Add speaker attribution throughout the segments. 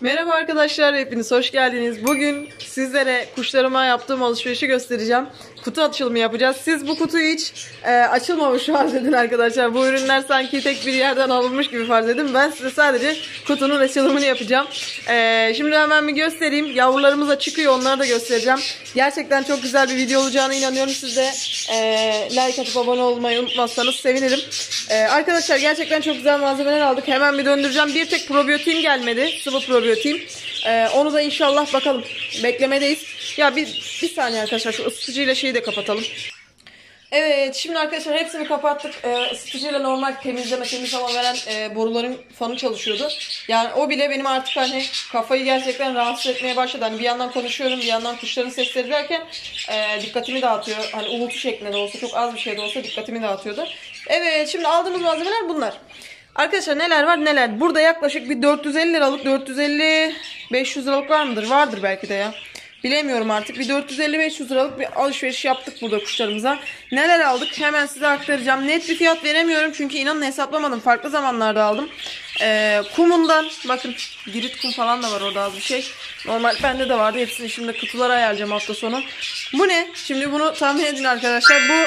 Speaker 1: Merhaba arkadaşlar, hepiniz hoş geldiniz. Bugün sizlere kuşlarıma yaptığım alışverişi göstereceğim. Kutu açılımı yapacağız. Siz bu kutuyu hiç açılmamış farz edin arkadaşlar. Bu ürünler sanki tek bir yerden alınmış gibi farz edin. Ben size sadece kutunun açılımını yapacağım. Şimdi hemen bir göstereyim. Yavrularımız da çıkıyor, onları da göstereceğim. Gerçekten çok güzel bir video olacağına inanıyorum. Siz de like atıp abone olmayı unutmazsanız sevinirim. Arkadaşlar gerçekten çok güzel malzemeler aldık. Hemen bir döndüreceğim. Bir tek probiyotiğim gelmedi. Sıvı probiyotiğim. Onu da inşallah bakalım. Beklemedeyiz. Ya bir saniye arkadaşlar, şu ısıtıcıyla şeyi de kapatalım. Evet, şimdi arkadaşlar hepsini kapattık. Isıtıcıyla normal temiz hava veren boruların fanı çalışıyordu. Yani o bile benim artık hani kafayı gerçekten rahatsız etmeye başladı. Hani bir yandan konuşuyorum, bir yandan kuşların sesleri derken dikkatimi dağıtıyor. Hani uğultu şeklinde de olsa, çok az bir şey de olsa dikkatimi dağıtıyordu. Evet, şimdi aldığımız malzemeler bunlar. Arkadaşlar neler var neler. Burada yaklaşık bir 450 liralık, 450-500 liralık var mıdır? Vardır belki de ya. Bilemiyorum artık. Bir 450-500 liralık bir alışveriş yaptık burada kuşlarımıza. Neler aldık hemen size aktaracağım. Net bir fiyat veremiyorum çünkü inanın hesaplamadım. Farklı zamanlarda aldım. Kumundan bakın, girit kum falan da var orada, az bir şey. Normal bende de vardı. Hepsini şimdi kutulara ayarlayacağım hafta sonu. Bu ne? Şimdi bunu tahmin edin arkadaşlar. Bu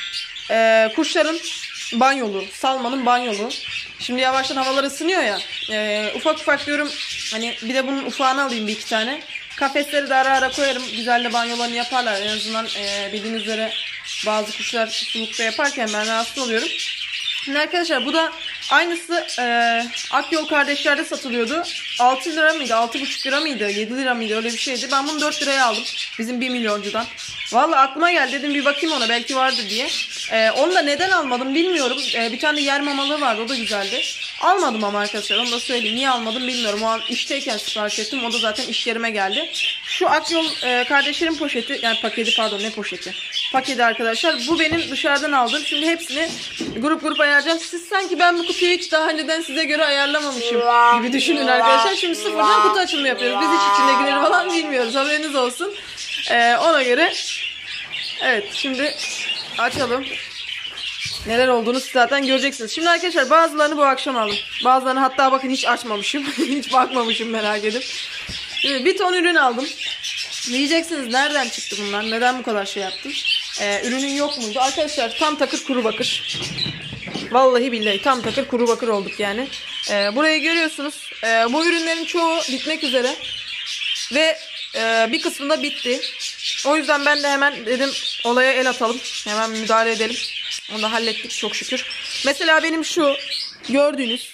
Speaker 1: kuşların banyolu. Salmanın banyolu. Şimdi yavaştan havalar ısınıyor ya. Ufak ufak diyorum. Hani bir de bunun ufağını alayım bir iki tane. Kafesleri de ara ara koyarım. Güzel de banyolarını yaparlar. En azından bildiğiniz üzere bazı kuşlar sulukta yaparken ben rahatsız oluyorum. Şimdi arkadaşlar bu da aynısı Akyol kardeşlerde satılıyordu. 6 lira mıydı? 6,5 lira mıydı? 7 lira mıydı? Öyle bir şeydi. Ben bunu 4 liraya aldım. Bizim 1 milyoncudan. Vallahi aklıma geldi, dedim bir bakayım ona, belki vardır diye. Onu da neden almadım bilmiyorum. Bir tane yer mamalığı vardı, o da güzeldi. Almadım ama arkadaşlar, onu da söyleyeyim. Niye almadım bilmiyorum. O an işteyken sipariş ettim. O da zaten iş yerime geldi. Şu Akyol kardeşlerin poşeti, yani paketi, pardon ne poşeti? Paketi arkadaşlar. Bu benim dışarıdan aldığım. Şimdi hepsini grup grup ayarlayacağım. Siz sanki ben bu kutuyu hiç daha önceden size göre ayarlamamışım gibi düşünün arkadaşlar. Şimdi sıfırdan kutu açılımı yapıyoruz. Biz hiç içindekileri falan bilmiyoruz. Haberiniz olsun. Ona göre evet, şimdi açalım. Neler olduğunu siz zaten göreceksiniz. Şimdi arkadaşlar bazılarını bu akşam aldım. Bazılarını hatta bakın hiç açmamışım. Hiç bakmamışım, merak edip. Şimdi bir ton ürün aldım. Diyeceksiniz nereden çıktı bunlar? Neden bu kadar şey yaptım? Ürünün yok muydu? Arkadaşlar tam takır kuru bakır. Vallahi billahi tam takır kuru bakır olduk yani. Burayı görüyorsunuz. Bu ürünlerin çoğu bitmek üzere. Ve bir kısmında bitti. O yüzden ben de hemen dedim olaya el atalım. Hemen müdahale edelim. Onu da hallettik çok şükür. Mesela benim şu gördüğünüz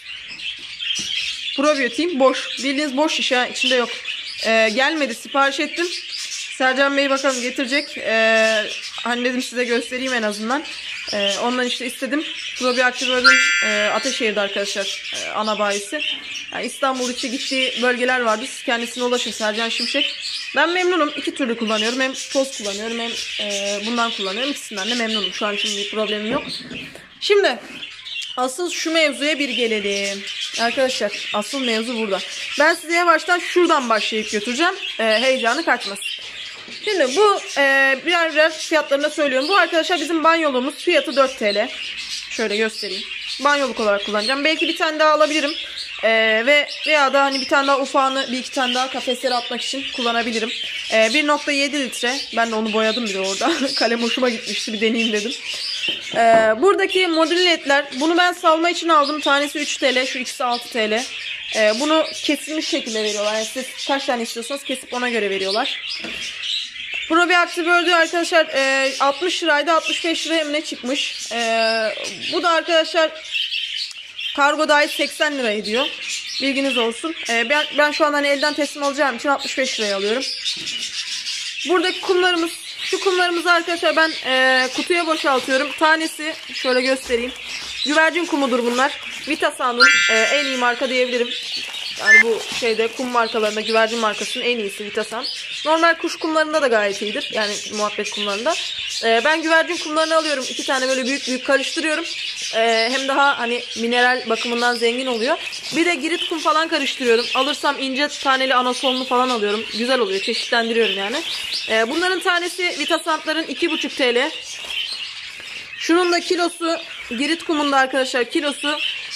Speaker 1: probiyotiğim boş. Bildiğiniz boş şişe, içinde yok. Gelmedi, sipariş ettim. Sercan Bey bakalım getirecek. Hani dedim size göstereyim en azından. Ondan işte istedim. Probiyotiklerin Ateşehir'de arkadaşlar ana bayisi. Yani İstanbul içi gittiği bölgeler vardı. Siz kendisine ulaşın, Sercan Şimşek. Ben memnunum. İki türlü kullanıyorum. Hem toz kullanıyorum hem bundan kullanıyorum. İkisinden de memnunum. Şu an için bir problemim yok. Şimdi asıl şu mevzuya bir gelelim. Arkadaşlar asıl mevzu burada. Ben size yavaştan şuradan başlayıp götüreceğim. Heyecanı kaçmasın. Şimdi bu birer birer fiyatlarını da söylüyorum. Bu arkadaşlar bizim banyolumuz. Fiyatı 4 TL. Şöyle göstereyim. Banyoluk olarak kullanacağım. Belki bir tane daha alabilirim. Veya da hani bir tane daha ufağını, bir iki tane daha kafeslere atmak için kullanabilirim. 1,7 litre. Ben de onu boyadım bir de orada. Kalem hoşuma gitmişti, bir deneyeyim dedim. Buradaki modül ledler. Bunu ben salma için aldım. Tanesi 3 TL. Şu ikisi 6 TL. Bunu kesilmiş şekilde veriyorlar. Yani siz kaç tane istiyorsanız kesip ona göre veriyorlar. Probiyotik böldüğü arkadaşlar 60 liraydı, 65 liraya mı ne çıkmış. Bu da arkadaşlar kargo dahil 80 lira ediyor. Bilginiz olsun. Ben şu an hani elden teslim alacağım için 65 liraya alıyorum. Buradaki kumlarımız, şu kumlarımızı arkadaşlar ben kutuya boşaltıyorum. Tanesi şöyle göstereyim. Güvercin kumudur bunlar. Vitasan'ın en iyi marka diyebilirim. Yani bu şeyde kum markalarında güvercin markasının en iyisi Vitasan. Normal kuş kumlarında da gayet iyidir. Yani muhabbet kumlarında. Ben güvercin kumlarını alıyorum. 2 tane böyle büyük büyük karıştırıyorum. Hem daha hani mineral bakımından zengin oluyor. Bir de girit kum falan karıştırıyorum. Alırsam ince taneli anasonlu falan alıyorum. Güzel oluyor. Çeşitlendiriyorum yani. Bunların tanesi Vitasantların 2,5 TL. Şunun da kilosu, girit kumunda arkadaşlar kilosu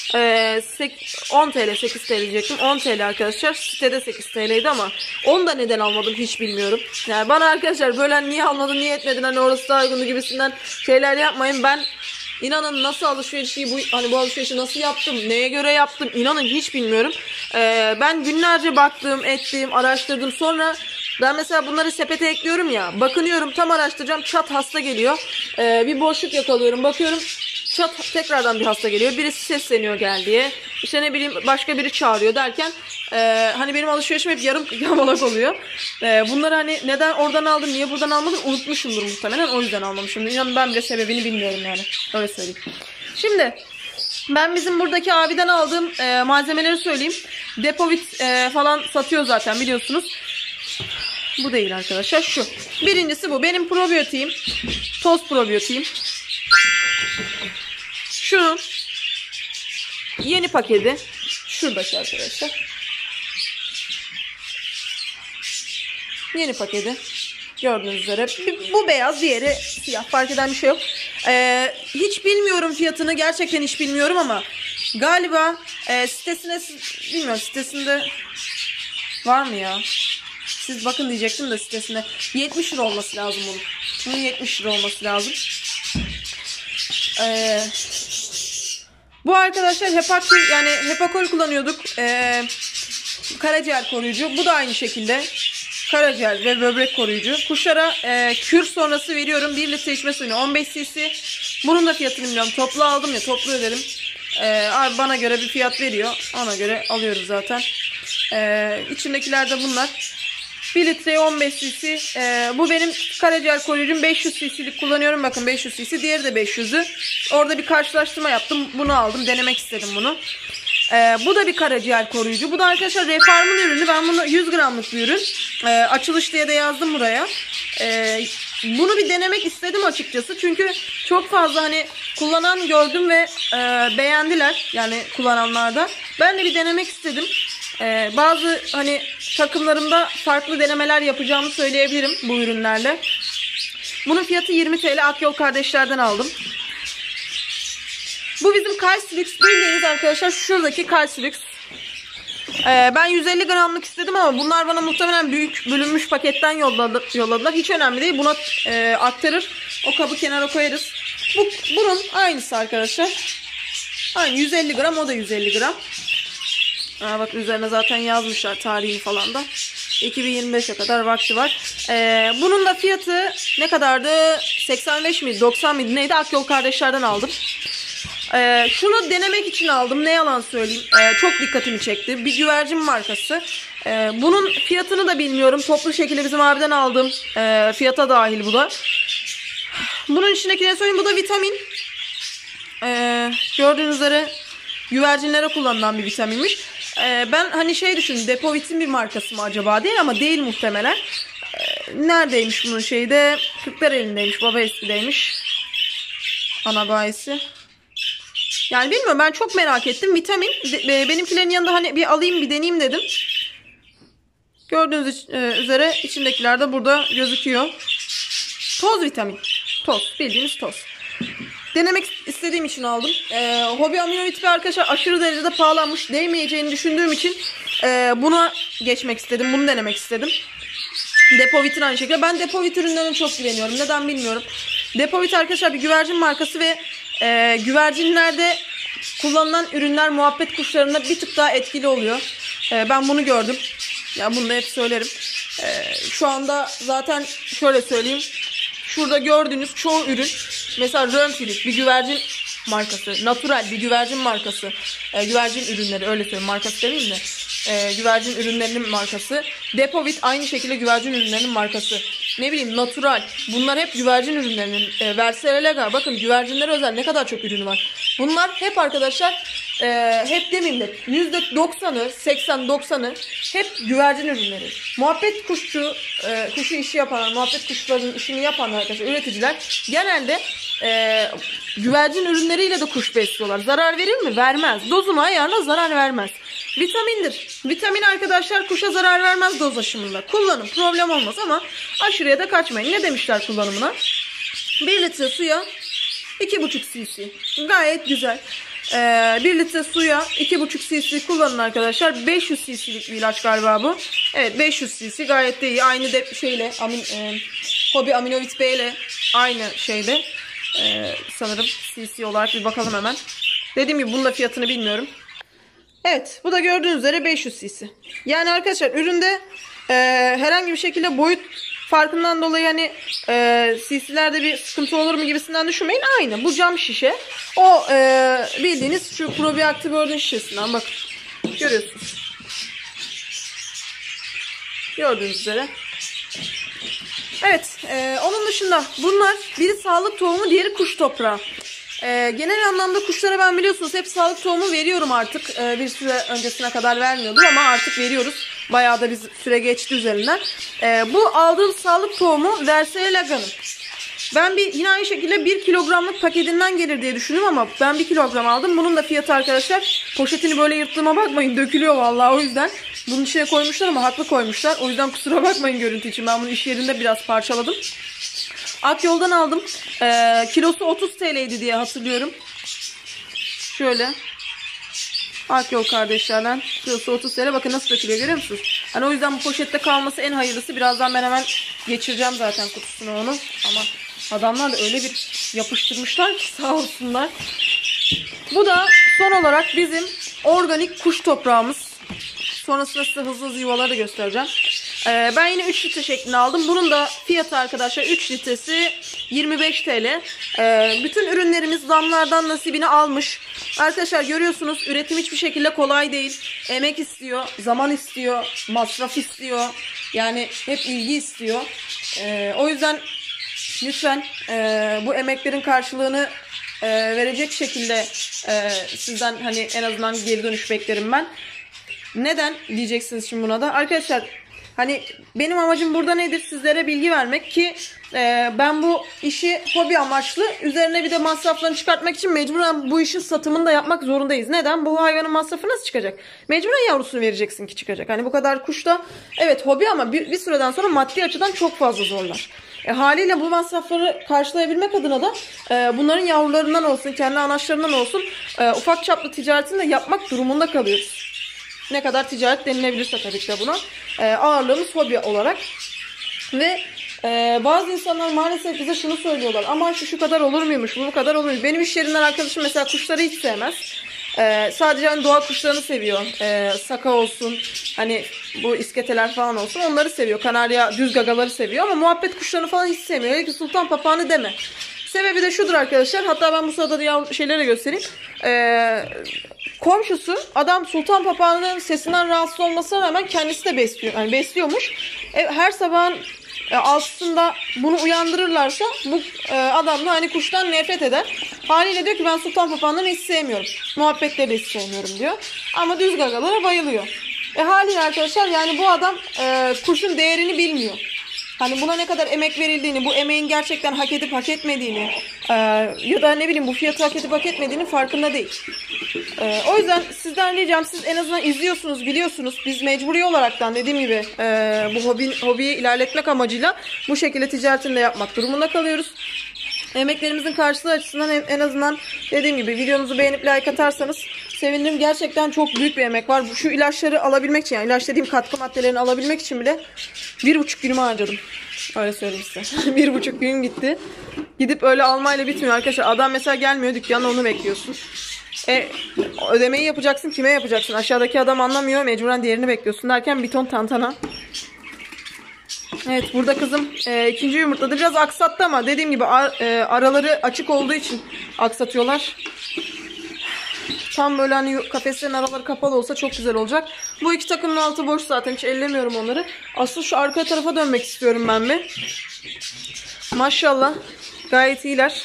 Speaker 1: 10 TL, 8 TL diyecektim. 10 TL arkadaşlar. Sitede 8 TL'ydi ama onu da neden almadım hiç bilmiyorum. Yani bana arkadaşlar böyle niye almadın, niye etmedin, hani orası daha uygundu gibisinden şeyler yapmayın. Ben inanın nasıl bu alışverişi nasıl yaptım, neye göre yaptım inanın hiç bilmiyorum. Ben günlerce baktım, ettim, araştırdım. Sonra ben mesela bunları sepete ekliyorum ya, bakınıyorum, tam araştıracağım, çat hasta geliyor. Bir boşluk yakalıyorum, bakıyorum, çat tekrardan bir hasta geliyor. Birisi sesleniyor gel diye. İşte ne bileyim başka biri çağırıyor derken hani benim alışverişim hep yarım yamalak oluyor. Bunları hani neden oradan aldım, niye buradan almadım unutmuşumdur muhtemelen. O yüzden almamışımdır. İnanın ben bile sebebini bilmiyorum yani. Öyle söyleyeyim. Şimdi ben bizim buradaki abiden aldığım malzemeleri söyleyeyim. Depovit falan satıyor zaten biliyorsunuz. Bu değil arkadaşlar, şu. Birincisi bu. Benim probiyotiğim. Toz probiyotiğim. Şunun yeni paketi. Şuradaki arkadaşlar. Yeni paketi. Gördüğünüz üzere. Bu beyaz, diğeri siyah. Fark eden bir şey yok. Hiç bilmiyorum fiyatını. Gerçekten hiç bilmiyorum ama galiba sitesine, bilmiyorum sitesinde var mı ya? Siz bakın diyecektim de sitesine. 70 lira olması lazım bunun. Bunun 70 lira olması lazım. Bu arkadaşlar hepakol kullanıyorduk. Karaciğer koruyucu. Bu da aynı şekilde. Karaciğer ve böbrek koruyucu. Kuşlara kür sonrası veriyorum. 1 litre içme suyunu 15 cc. Bunun da fiyatını bilmiyorum. Toplu aldım ya, toplu ödedim. Abi bana göre bir fiyat veriyor. Ona göre alıyoruz zaten. İçindekiler de bunlar. 1 litreye 15 cc. Bu benim karaciğer koruyucum. 500 cc'lik kullanıyorum. Bakın 500 cc. Diğeri de 500'ü. Orada bir karşılaştırma yaptım. Bunu aldım. Denemek istedim bunu. Bu da bir karaciğer koruyucu. Bu da arkadaşlar Refarm'ın ürünü. Ben bunu 100 gramlık bir ürün. Açılış diye de yazdım buraya. Bunu bir denemek istedim açıkçası. Çünkü çok fazla hani kullanan gördüm ve beğendiler. Yani kullananlar da. Ben de bir denemek istedim. Bazı hani takımlarımda farklı denemeler yapacağımı söyleyebilirim bu ürünlerle. Bunun fiyatı 20 TL. Akyol kardeşlerden aldım. Bu bizim Calcilyx, bildiğiniz arkadaşlar şuradaki Calcilyx. Ben 150 gramlık istedim ama bunlar bana muhtemelen büyük bölünmüş paketten yolladılar. Hiç önemli değil. Buna aktarır. O kabı kenara koyarız. Bunun aynısı arkadaşlar. Aynı 150 gram, o da 150 gram. Bak üzerine zaten yazmışlar tarihini falan da. 2025'e kadar vakti var. Bunun da fiyatı ne kadardı? 85 miydi? 90 mıydı? Neydi? Akyol kardeşlerden aldım. Şunu denemek için aldım. Ne yalan söyleyeyim. Çok dikkatimi çekti. Bir güvercin markası. Bunun fiyatını da bilmiyorum. Toplu şekilde bizim abiden aldım. Fiyata dahil bu da. Bunun içindeki ne söyleyeyim? Bu da vitamin. Gördüğünüz üzere güvercinlere kullanılan bir vitaminmiş. Ben hani şey düşündüm. Depovit'in bir markası mı acaba değil ama değil muhtemelen. Neredeymiş bunun şeyde? Kırklareli'ndeymiş. Baba eskideymiş. Ana bayisi. Yani bilmiyorum, ben çok merak ettim. Vitamin. Benimkilerin yanında hani bir alayım bir deneyeyim dedim. Gördüğünüz üzere içindekiler de burada gözüküyor. Toz vitamin. Toz. Bildiğimiz toz. Denemek istediğim için aldım. Hobi amino vitami arkadaşlar aşırı derecede pahalanmış. Değmeyeceğini düşündüğüm için buna geçmek istedim. Bunu denemek istedim. Depovit'in aynı şekilde. Ben Depovit ürünlerine çok güveniyorum. Neden bilmiyorum. Depovit arkadaşlar bir güvercin markası ve güvercinlerde kullanılan ürünler muhabbet kuşlarında bir tık daha etkili oluyor. Ben bunu gördüm. Ya bunu da hep söylerim. Şu anda zaten şöyle söyleyeyim. Şurada gördüğünüz çoğu ürün, mesela Röntgen'lik bir güvercin markası, Natural bir güvercin markası, güvercin ürünleri, öyle söyleyeyim, markası demeyeyim de, güvercin ürünlerinin markası, Depovit aynı şekilde güvercin ürünlerinin markası, ne bileyim Natural, bunlar hep güvercin ürünlerinin, Versailles, bakın güvercinlere özel ne kadar çok ürünü var. Bunlar hep arkadaşlar, hep demeyeyim de %90'ı, 80-90'ı hep güvercin ürünleri. Muhabbet kuşu işi yapan, muhabbet kuşlarının işini yapan arkadaşlar, üreticiler genelde güvercin ürünleriyle de kuş besliyorlar. Zarar verir mi? Vermez. Dozunu ayarla, zarar vermez. Vitamindir. Vitamin arkadaşlar kuşa zarar vermez doz aşımında. Kullanın, problem olmaz ama aşırıya da kaçmayın. Ne demişler kullanımına? 1 litre suya 2,5 cc. Gayet güzel. 1 litre suya 2,5 cc kullanın arkadaşlar. 500 cc'lik bir ilaç galiba bu. Evet, 500 cc gayet de iyi. Aynı de şeyle Hobi Aminovit B ile aynı şeyde. Sanırım cc olarak bir bakalım hemen. Dediğim gibi bunun da fiyatını bilmiyorum. Evet, bu da gördüğünüz üzere 500 cc. Yani arkadaşlar üründe herhangi bir şekilde boyut farkından dolayı hani cc'lerde bir sıkıntı olur mu gibisinden düşünmeyin. Aynı. Bu cam şişe. O bildiğiniz şu Probiactive World'un şişesinden bakın. Görüyorsunuz. Gördüğünüz üzere. Evet. Onun dışında bunlar biri sağlık tohumu, diğeri kuş toprağı. Genel anlamda kuşlara ben biliyorsunuz hep sağlık tohumu veriyorum artık. Bir süre öncesine kadar vermiyordum ama artık veriyoruz. Bayağı da bir süre geçti üzerinden. Bu aldığım sağlık tohumu Versailles Lagan'ın. Ben yine aynı şekilde 1 kilogramlık paketinden gelir diye düşündüm ama ben 1 kilogram aldım. Bunun da fiyatı arkadaşlar, poşetini böyle yırttığıma bakmayın, dökülüyor vallahi, o yüzden. Bunun içine koymuşlar ama haklı koymuşlar. O yüzden kusura bakmayın görüntü için. Ben bunu iş yerinde biraz parçaladım. Akyol'dan aldım. Kilosu 30 TL'ydi diye hatırlıyorum. Şöyle. Akyol kardeşlerden. Kilosu 30 TL. Bakın nasıl dökülüyor, görüyor musunuz? Hani o yüzden bu poşette kalması en hayırlısı. Birazdan ben hemen geçireceğim zaten kutusuna onu. Ama adamlar da öyle bir yapıştırmışlar ki sağ olsunlar. Bu da son olarak bizim organik kuş toprağımız. Sonrasında size hızlı yuvaları da göstereceğim. Ben yine 3 litre şeklinde aldım. Bunun da fiyatı arkadaşlar 3 litresi 25 TL. Bütün ürünlerimiz damlardan nasibini almış. Arkadaşlar görüyorsunuz, üretim hiçbir şekilde kolay değil. Emek istiyor, zaman istiyor, masraf istiyor. Yani hep ilgi istiyor. O yüzden lütfen bu emeklerin karşılığını verecek şekilde sizden hani en azından geri dönüş beklerim ben. Neden diyeceksiniz şimdi buna da. Arkadaşlar hani benim amacım burada nedir? Sizlere bilgi vermek ki ben bu işi hobi amaçlı, üzerine bir de masraflarını çıkartmak için mecburen bu işin satımını da yapmak zorundayız. Neden? Bu hayvanın masrafı nasıl çıkacak? Mecburen yavrusunu vereceksin ki çıkacak. Hani bu kadar kuş da evet hobi ama bir süreden sonra maddi açıdan çok fazla zorlar. Haliyle bu masrafları karşılayabilmek adına da bunların yavrularından olsun, kendi anaçlarından olsun ufak çaplı ticaretini de yapmak durumunda kalıyoruz. Ne kadar ticaret denilebilirse tabii ki de buna. Ağırlığımız hobi olarak. Ve bazı insanlar maalesef bize şunu söylüyorlar. Ama şu kadar olur muymuş, bu kadar olur muymuş. Benim iş yerinden arkadaşım mesela kuşları hiç sevmez. Sadece hani doğa kuşlarını seviyor. Saka olsun, hani bu isketeler falan olsun, onları seviyor. Kanarya, düz gagaları seviyor ama muhabbet kuşlarını falan hiç sevmiyor. Öyle ki sultan papağanı deme. Sebebi de şudur arkadaşlar. Hatta ben bu sırada da şeyleri de göstereyim. Komşusu adam sultan papağanının sesinden rahatsız olmasına rağmen kendisi de besliyor. Yani besliyormuş. Her sabahın altısında bunu uyandırırlarsa bu adam da hani kuştan nefret eder. Haliyle diyor ki ben sultan papağanını hiç sevmiyorum. Muhabbetleri de hiç sevmiyorum diyor. Ama düz gagalara bayılıyor. Haliyle arkadaşlar yani bu adam kuşun değerini bilmiyor. Hani buna ne kadar emek verildiğini, bu emeğin gerçekten hak edip hak etmediğini ya da ne bileyim bu fiyatı hak edip hak etmediğinin farkında değil. O yüzden sizden ricam, siz en azından izliyorsunuz, biliyorsunuz. Biz mecburi olaraktan dediğim gibi bu hobiyi ilerletmek amacıyla bu şekilde ticaretini de yapmak durumunda kalıyoruz. Emeklerimizin karşılığı açısından en azından dediğim gibi videomuzu beğenip like atarsanız sevinirim. Gerçekten çok büyük bir emek var. Şu ilaçları alabilmek için, yani ilaç dediğim katkı maddelerini alabilmek için bile 1,5 günümü harcadım. Öyle söyleyeyim size. 1,5 günüm gitti. Gidip öyle almayla bitmiyor arkadaşlar. Adam mesela gelmiyor dükkana, onu bekliyorsun. Ödemeyi yapacaksın, kime yapacaksın? Aşağıdaki adam anlamıyor, mecburen diğerini bekliyorsun derken bir ton tantana. Evet, burada kızım ikinci yumurtladı. Biraz aksattı ama dediğim gibi araları açık olduğu için aksatıyorlar. Tam böyle hani kafeslerin araları kapalı olsa çok güzel olacak. Bu iki takımın altı boş zaten, hiç ellemiyorum onları. Asıl şu arka tarafa dönmek istiyorum ben bir. Maşallah gayet iyiler.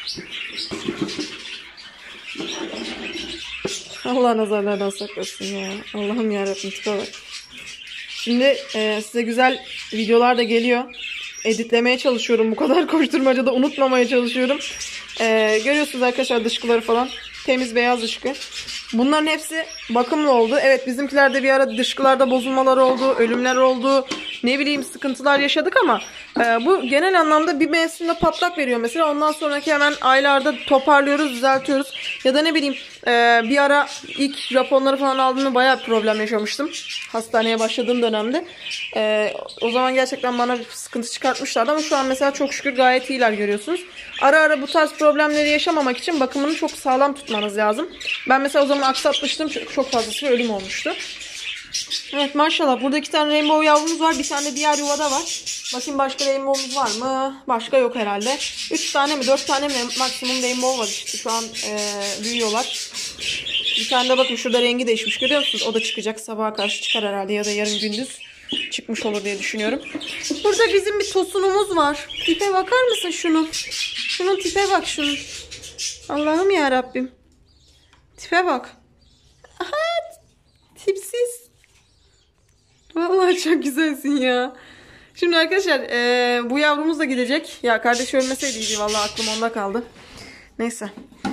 Speaker 1: Allah nazarlardan saklasın ya. Allah'ım yarabbim, tipe bak. Şimdi size güzel videolar da geliyor. Editlemeye çalışıyorum. Bu kadar koşturmacada unutmamaya çalışıyorum. Görüyorsunuz arkadaşlar dışkıları falan. Temiz beyaz dışkı. Bunların hepsi bakımlı oldu. Evet, bizimkilerde bir ara dışkılarda bozulmalar oldu. Ölümler oldu. ne bileyim sıkıntılar yaşadık ama bu genel anlamda bir mevsimde patlak veriyor mesela. Ondan sonraki hemen aylarda toparlıyoruz, düzeltiyoruz. Ya da ne bileyim bir ara ilk Japonları falan aldığımda bayağı bir problem yaşamıştım. Hastaneye başladığım dönemde. O zaman gerçekten bana bir sıkıntı çıkartmışlardı ama şu an mesela çok şükür gayet iyiler, görüyorsunuz. Ara ara bu tarz problemleri yaşamamak için bakımını çok sağlam tutmanız lazım. Ben mesela o zaman aksatmıştım. Çok fazlası ölüm olmuştu. Evet maşallah. Burada 2 tane rainbow yavrumuz var. Bir tane de diğer yuvada var. Bakayım başka rainbow'umuz var mı? Başka yok herhalde. 3 tane mi 4 tane mi maksimum rainbow var işte. Şu an büyüyorlar. Bir tane de bakın şurada rengi değişmiş, görüyor musunuz? O da çıkacak. Sabaha karşı çıkar herhalde ya da yarın gündüz çıkmış olur diye düşünüyorum. Burada bizim bir tosunumuz var. Tipe bakar mısın şunun? Şunun tipe bak şunun. Allah'ım ya Rabbim. Tipe bak. Aha, tipsiz. Vallahi çok güzelsin ya. Şimdi arkadaşlar bu yavrumuz da gidecek. Ya kardeşi ölmeseydi iyiydi. Vallahi aklım onda kaldı. Neyse.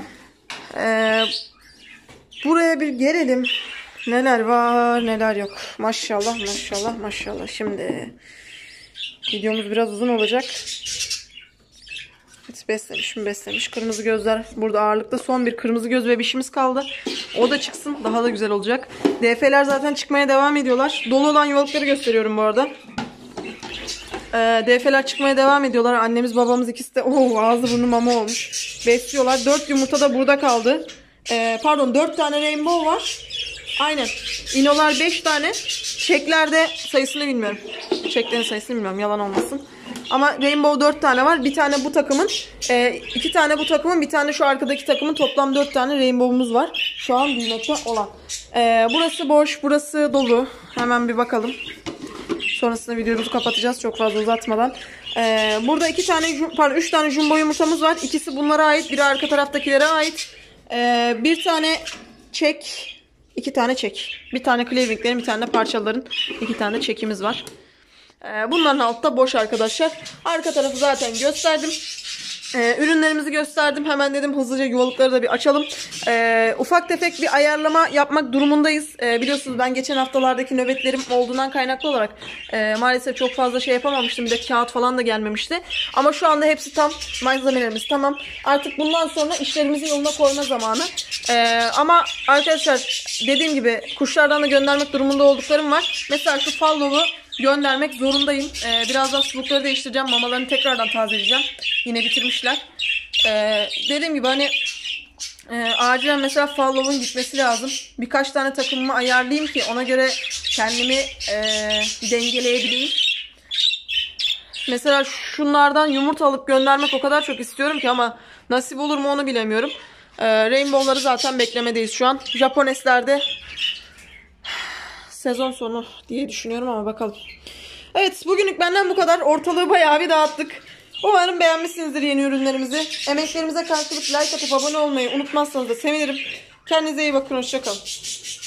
Speaker 1: Buraya bir gelelim. Neler var neler yok. Maşallah maşallah maşallah. Şimdi videomuz biraz uzun olacak. Evet, beslemiş mi beslemiş. Kırmızı gözler burada ağırlıkta. Son bir kırmızı göz bebişimiz kaldı. O da çıksın. Daha da güzel olacak. DF'ler zaten çıkmaya devam ediyorlar. Dolu olan yuvalıkları gösteriyorum bu arada. DF'ler çıkmaya devam ediyorlar. Annemiz babamız ikisi de ağzı burnu mama olmuş. Besliyorlar. 4 yumurta da burada kaldı. Pardon 4 tane rainbow var. Aynen. İnolar 5 tane. Çeklerde sayısını bilmiyorum. Çeklerin sayısını bilmiyorum. Yalan olmasın. Ama rainbow 4 tane var. Bir tane bu takımın. 2 tane bu takımın. Bir tane şu arkadaki takımın. Toplam 4 tane rainbow'umuz var. Şu an büyümekte olan. Burası boş. Burası dolu. Hemen bir bakalım. Sonrasında videomuzu kapatacağız çok fazla uzatmadan. Burada 3 tane jumbo yumurtamız var. İkisi bunlara ait. Biri arka taraftakilere ait. Bir tane çek. 2 tane çek. Bir tane cleavinglerin, bir tane de parçaların 2 tane çekimiz var. Bunların altta boş arkadaşlar. Arka tarafı zaten gösterdim. Ürünlerimizi gösterdim. Hemen dedim hızlıca yuvalıkları da bir açalım. Ufak tefek bir ayarlama yapmak durumundayız. Biliyorsunuz ben geçen haftalardaki nöbetlerim olduğundan kaynaklı olarak maalesef çok fazla şey yapamamıştım. Bir de kağıt falan da gelmemişti. Ama şu anda hepsi tam. Malzemelerimiz tamam. Artık bundan sonra işlerimizi yoluna koyma zamanı. Ama arkadaşlar dediğim gibi kuşlardan da göndermek durumunda olduklarım var. Mesela şu fallow'u göndermek zorundayım. Birazdan sulukları değiştireceğim. Mamalarını tekrardan tazeleyeceğim. Yine bitirmişler. Dediğim gibi hani acilen mesela fallow'un gitmesi lazım. Birkaç tane takımımı ayarlayayım ki ona göre kendimi dengeleyebileyim. Mesela şunlardan yumurta alıp göndermek o kadar çok istiyorum ki ama nasip olur mu onu bilemiyorum. Rainbow'ları zaten beklemedeyiz şu an. Japoneslerde sezon sonu diye düşünüyorum ama bakalım. Evet bugünlük benden bu kadar. Ortalığı bayağı bir dağıttık. Umarım beğenmişsinizdir yeni ürünlerimizi. Emeklerimize karşılık like atıp abone olmayı unutmazsanız da sevinirim. Kendinize iyi bakın. Hoşça kalın.